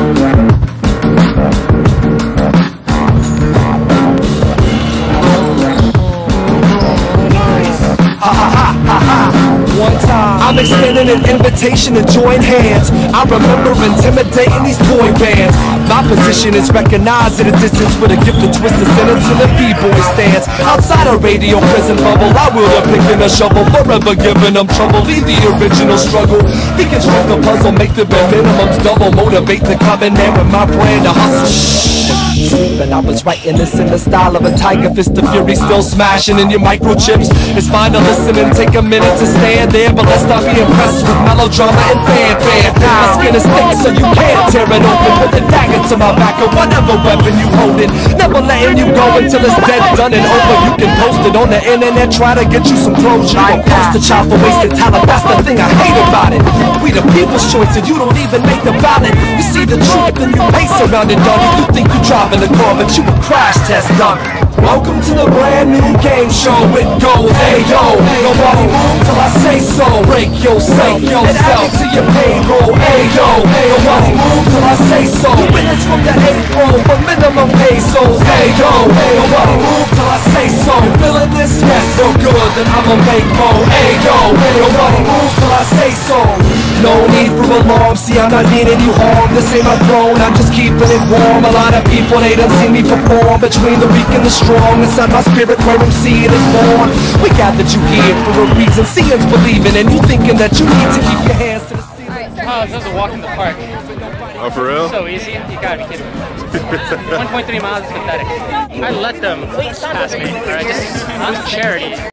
One time, I'm extending an invitation to join hands. I remember intimidating these toy bands. My position is recognized at a distance with a gift to twist the sentence in the b-boy stance. Outside a radio prison bubble, I will have picked in a shovel, forever giving them trouble. Leave the original struggle, deconstruct the puzzle, make the bare minimums double, motivate the common man with my brand to hustle. But I was writing this in the style of a tiger fist of fury, still smashing in your microchips. It's fine to listen and take a minute to stand there, but let's not be impressed with melodrama and fanfare. My skin is thick so you can't tear it open. Put the dagger to my back or whatever weapon you holding. Never letting you go until it's dead, done and over. You can post it on the internet, try to get you some closure. You a poster child for wasted talent, that's the thing I hate about it. We the people's choice and you don't even make the ballot. You see the truth and you pace around it, dummy. You think you driving the car, but you a crash test dummy. Welcome to the brand new game show. It goes, hey yo, nobody move till I say so. Break yourself, and add it to your payroll. Hey yo, nobody move till I say so. Witness from the April for minimum pesos. Hey yo, nobody move till I say so. You feeling this? Yes, so good, then I'ma make more. Hey yo, nobody move till I say so. No need for alarm, see I'm not needing you harm. This ain't my throne, I'm just keeping it warm. A lot of people, they done seen me perform. Between the weak and the strong, inside my spirit where I'm seeing is born. We gathered you here for a reason, seeing's believing. And you thinking that you need to keep your hands to the ceiling. Oh, this is a walk in the park. Oh, for real? So easy, you gotta be kidding me. 1.3 miles is pathetic. I let them pass me, alright? Just, I'm charity.